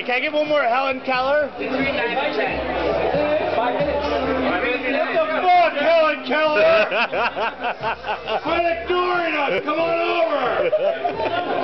can I get one more Helen Keller? Between 9 and 10. 5 minutes. What the fuck, Helen Keller? Quit ignoring us! Come on over!